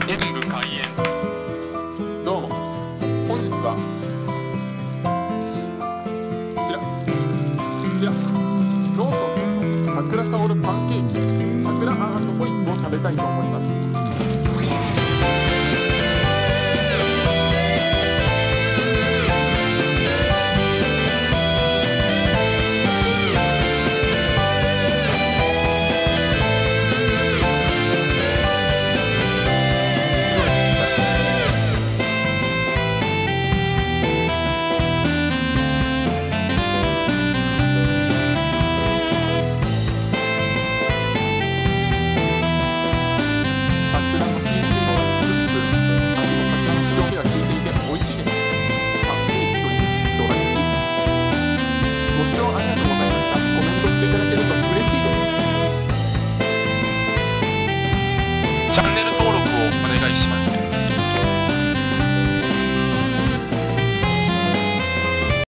演武開演。 どうも、本日はこちらローソンさんの桜香るパンケーキ桜あん&ホイップを食べたいと思います。 チャンネル登録をお願いします。